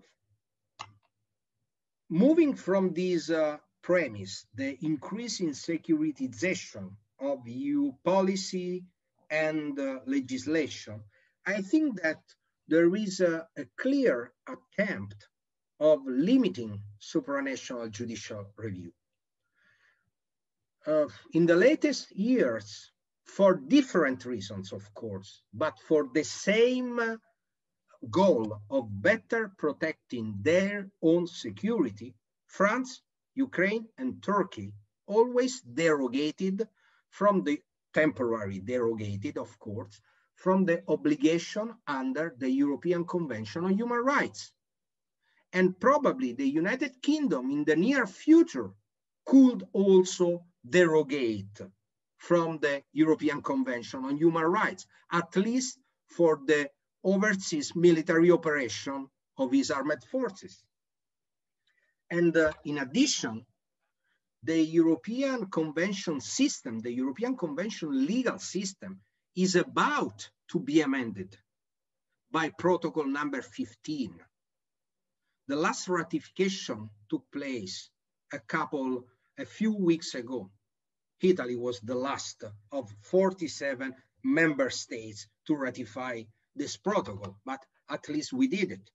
moving from this uh, premise, the increasing securitization of E U policy and uh, legislation, I think that there is a, a clear attempt of limiting supranational judicial review. Uh, in the latest years, for different reasons, of course, but for the same goal of better protecting their own security, France, Ukraine, and Turkey always derogated from the temporary derogated, of course, from the obligation under the European Convention on Human Rights. And probably the United Kingdom in the near future could also derogate from the European Convention on Human Rights, at least for the overseas military operation of its armed forces. And uh, in addition, the European Convention system, the European Convention legal system is about to be amended by protocol number fifteen. The last ratification took place a couple, a few weeks ago. Italy was the last of forty-seven member states to ratify this protocol, but at least we did it.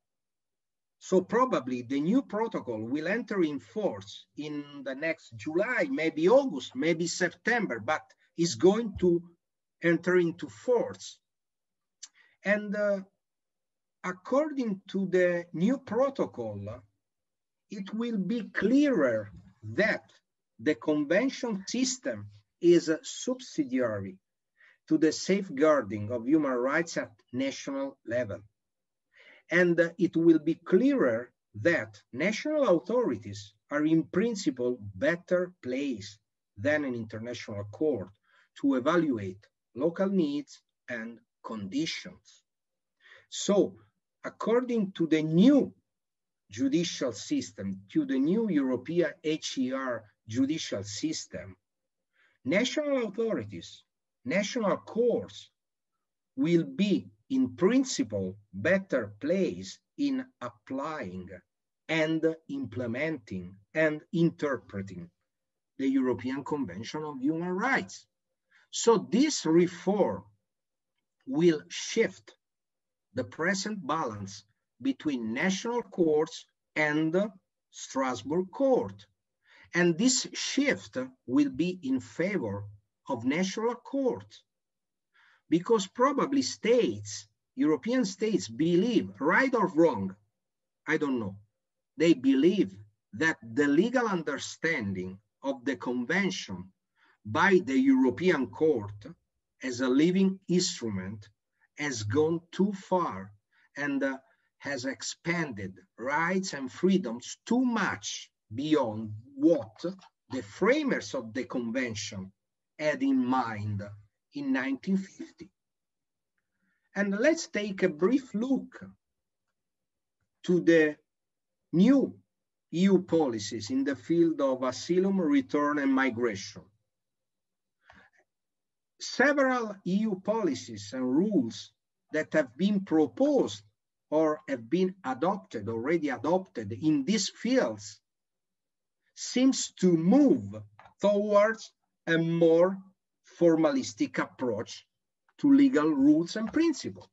So probably the new protocol will enter in force in the next July, maybe August, maybe September, but is going to enter into force. And uh, according to the new protocol, it will be clearer that the convention system is subsidiary to the safeguarding of human rights at national level. And it will be clearer that national authorities are in principle better placed than an international court to evaluate local needs and conditions. So, according to the new judicial system, to the new European H E R judicial system, national authorities, national courts will be in principle better placed in applying and implementing and interpreting the European Convention on Human Rights. So this reform will shift the present balance between national courts and Strasbourg Court. And this shift will be in favor of national courts, because probably states, European states believe, right or wrong, I don't know, they believe that the legal understanding of the convention by the European Court as a living instrument has gone too far and uh, has expanded rights and freedoms too much beyond what the framers of the convention had in mind in nineteen fifty. And let's take a brief look to the new E U policies in the field of asylum, return, and migration. Several E U policies and rules that have been proposed or have been adopted, already adopted in these fields, seems to move towards a more formalistic approach to legal rules and principles.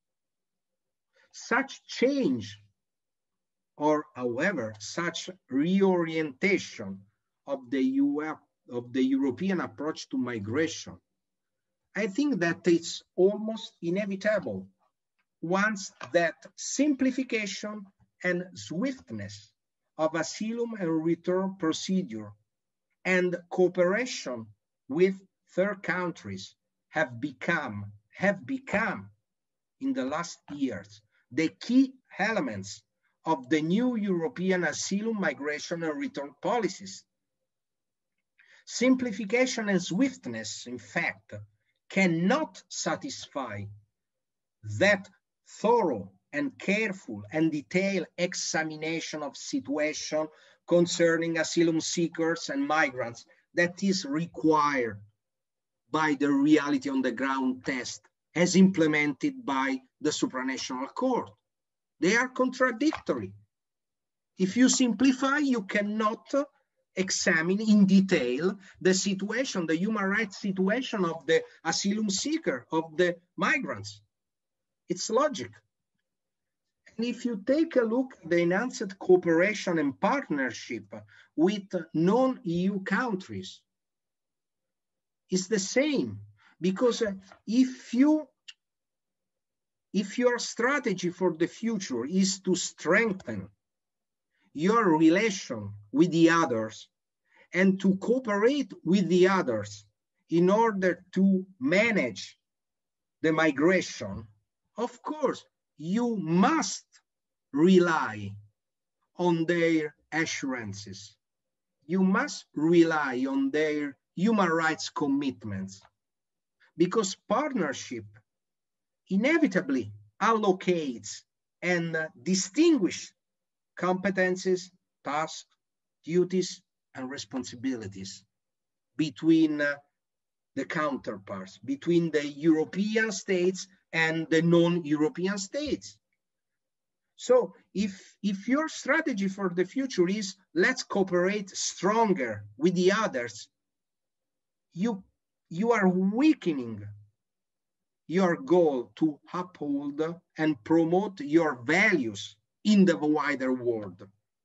Such change, or however, such reorientation of the of the European approach to migration, I think that it's almost inevitable once that simplification and swiftness of asylum and return procedure and cooperation with third countries have become, have become in the last years the key elements of the new European asylum, migration and return policies. Simplification and swiftness, in fact, cannot satisfy that thorough and careful and detailed examination of situation concerning asylum seekers and migrants that is required by the reality on the ground test as implemented by the supranational court. They are contradictory. If you simplify, you cannot examine in detail the situation, the human rights situation of the asylum seeker, of the migrants. It's logic. And if you take a look at the enhanced cooperation and partnership with non-E U countries, it's the same, because if you if your strategy for the future is to strengthen your relation with the others and to cooperate with the others in order to manage the migration, of course, you must rely on their assurances. You must rely on their human rights commitments, because partnership inevitably allocates and uh, distinguishes competences, tasks, duties, and responsibilities between uh, the counterparts, between the European states and the non-European states. So if, if your strategy for the future is let's cooperate stronger with the others, you, you are weakening your goal to uphold and promote your values in the wider world.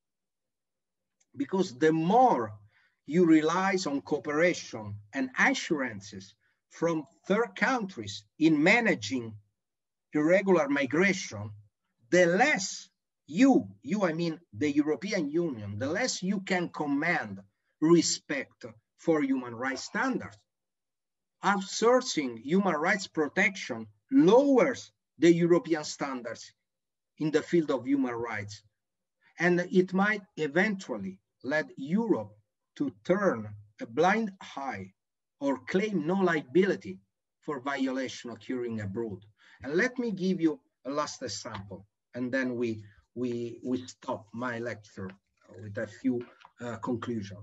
Because the more you rely on cooperation and assurances from third countries in managing irregular migration, the less you, you I mean the European Union, the less you can command respect for human rights standards. Outsourcing human rights protection lowers the European standards in the field of human rights, and it might eventually lead Europe to turn a blind eye or claim no liability for violation occurring abroad. And let me give you a last example, and then we, we, we stop my lecture with a few uh, conclusions.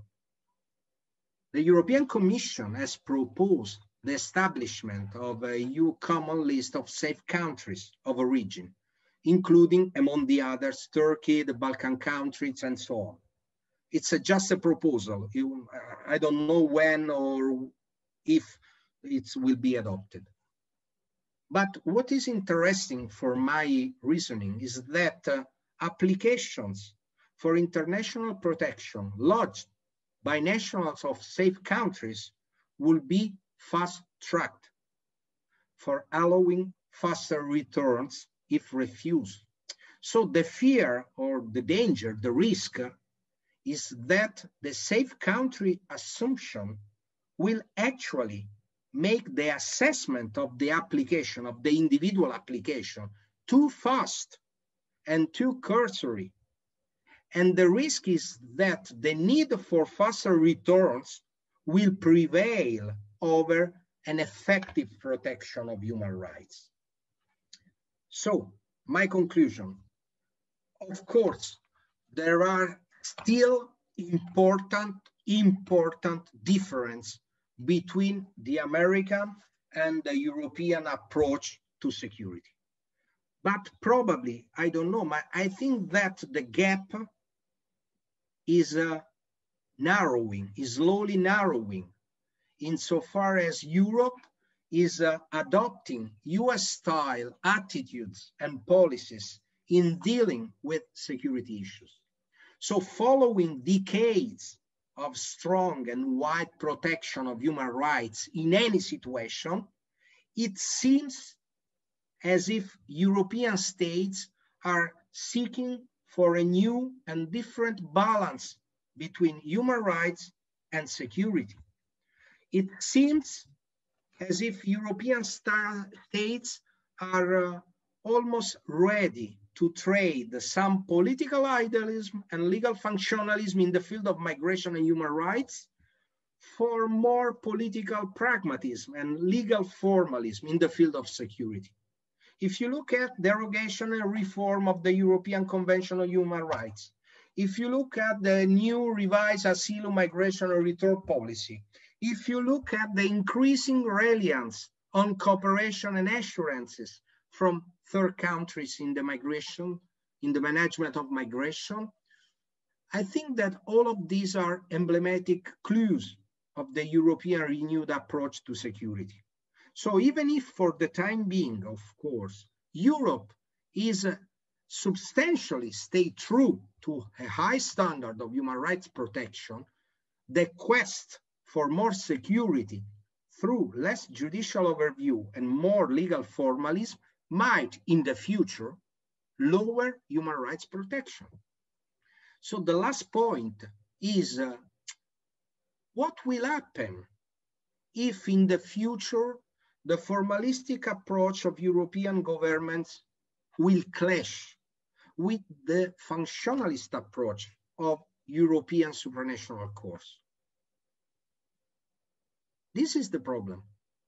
The European Commission has proposed the establishment of a E U common list of safe countries of origin, including, among the others, Turkey, the Balkan countries, and so on. It's a, just a proposal. You, I don't know when or if it will be adopted. But what is interesting for my reasoning is that uh, applications for international protection lodged by nationals of safe countries will be fast-tracked for allowing faster returns if refused. So the fear or the danger, the risk, is that the safe country assumption will actually make the assessment of the application, of the individual application, too fast and too cursory. And the risk is that the need for faster returns will prevail over an effective protection of human rights. So, my conclusion, of course, there are still important, important difference between the American and the European approach to security. But probably, I don't know, I think that the gap is uh, narrowing, is slowly narrowing, insofar as Europe is uh, adopting U S-style attitudes and policies in dealing with security issues. So following decades of strong and wide protection of human rights in any situation, it seems as if European states are seeking for a new and different balance between human rights and security. It seems as if European states are uh, almost ready to trade some political idealism and legal functionalism in the field of migration and human rights for more political pragmatism and legal formalism in the field of security. If you look at derogation and reform of the European Convention on Human Rights, if you look at the new revised asylum, migration, and return policy, if you look at the increasing reliance on cooperation and assurances from third countries in the migration, in the management of migration, I think that all of these are emblematic clues of the European renewed approach to security. So even if for the time being, of course, Europe is uh, substantially stay true to a high standard of human rights protection, the quest for more security through less judicial overview and more legal formalism might in the future lower human rights protection. So the last point is uh, what will happen if in the future the formalistic approach of European governments will clash with the functionalist approach of European supranational courts? This is the problem.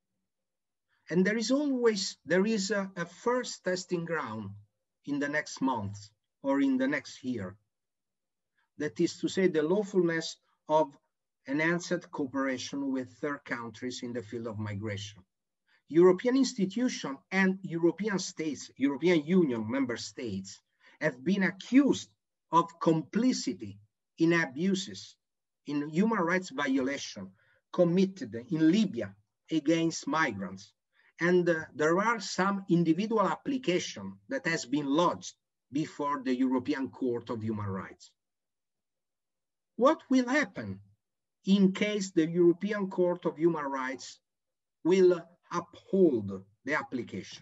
And there is always, there is a, a first testing ground in the next month or in the next year. That is to say the lawfulness of enhanced cooperation with third countries in the field of migration. European institutions and European states, European Union member states, have been accused of complicity in abuses, in human rights violation committed in Libya against migrants. And uh, there are some individual applications that has been lodged before the European Court of Human Rights. What will happen in case the European Court of Human Rights will uphold the application,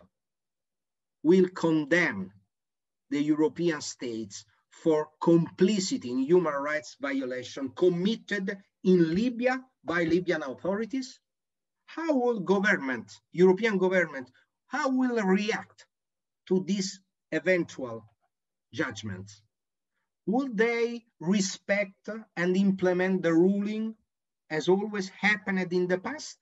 will condemn the European states for complicity in human rights violation committed in Libya by Libyan authorities? How will government, European government, how will it react to this eventual judgment? Will they respect and implement the ruling as always happened in the past?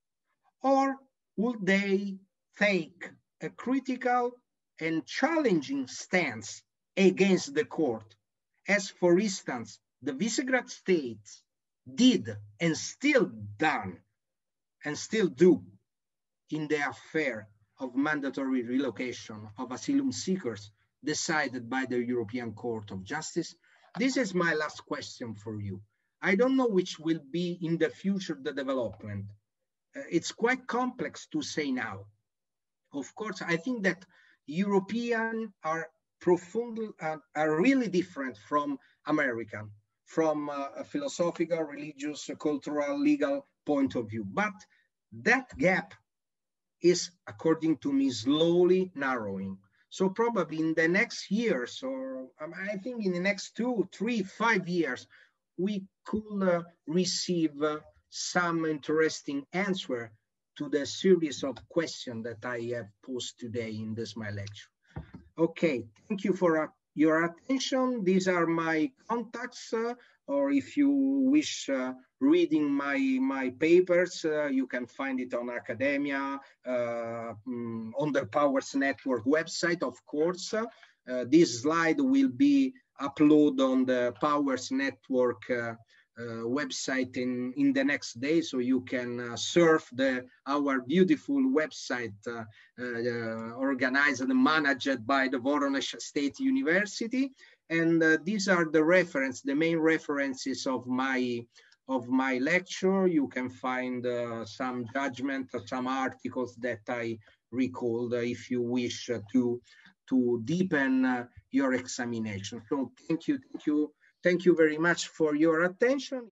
Or will they take a critical and challenging stance against the court, as for instance, the Visegrad states did and still done and still do in the affair of mandatory relocation of asylum seekers decided by the European Court of Justice? This is my last question for you. I don't know which will be in the future the development. Uh, it's quite complex to say now. Of course, I think that Europeans are profoundly, uh, are really different from American, from uh, a philosophical, religious, cultural, legal point of view. But that gap is, according to me, slowly narrowing. So probably in the next years, or um, I think in the next two, three, five years, we could uh, receive uh, some interesting answer to the series of questions that I have posed today in this my lecture. Okay, thank you for uh, your attention. These are my contacts, uh, or if you wish uh, reading my, my papers, uh, you can find it on academia, uh, um, on the Powers Network website, of course. Uh, this slide will be uploaded on the Powers Network uh, Uh, website in, in the next day, so you can uh, surf the, our beautiful website uh, uh, organized and managed by the Voronezh State University. And uh, these are the reference, the main references of my, of my lecture. You can find uh, some judgment, uh, some articles that I recalled uh, if you wish uh, to, to deepen uh, your examination. So thank you, thank you. Thank you very much for your attention.